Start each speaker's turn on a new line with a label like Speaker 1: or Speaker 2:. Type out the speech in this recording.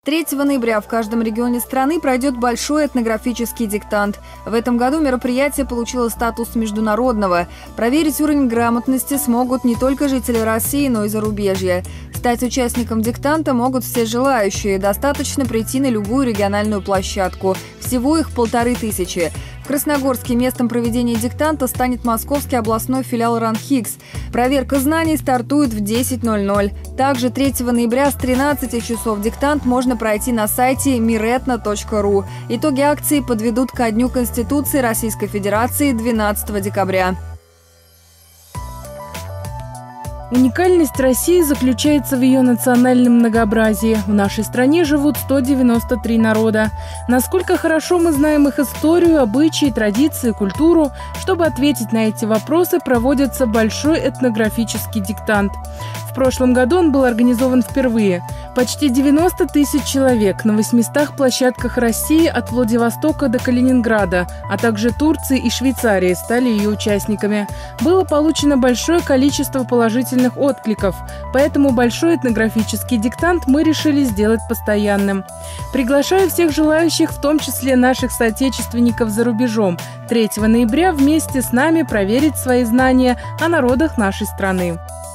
Speaker 1: 3 ноября в каждом регионе страны пройдет большой этнографический диктант. В этом году мероприятие получило статус международного. Проверить уровень грамотности смогут не только жители России, но и зарубежья. Стать участником диктанта могут все желающие. Достаточно прийти на любую региональную площадку. Всего их 1500. В Красногорске местом проведения диктанта станет Московский областной филиал РАНХИКС. Проверка знаний стартует в 10:00. Также 3 ноября с 13 часов диктант можно пройти на сайте miretno.ru. Итоги акции подведут ко Дню Конституции Российской Федерации 12 декабря.
Speaker 2: Уникальность России заключается в ее национальном многообразии. В нашей стране живут 193 народа. Насколько хорошо мы знаем их историю, обычаи, традиции, культуру? Чтобы ответить на эти вопросы, проводится большой этнографический диктант. В прошлом году он был организован впервые. Почти 90 тысяч человек на 800 площадках России от Владивостока до Калининграда, а также Турции и Швейцарии стали ее участниками. Было получено большое количество положительных откликов, поэтому большой этнографический диктант мы решили сделать постоянным. Приглашаю всех желающих, в том числе наших соотечественников за рубежом, 3 ноября вместе с нами проверить свои знания о народах нашей страны.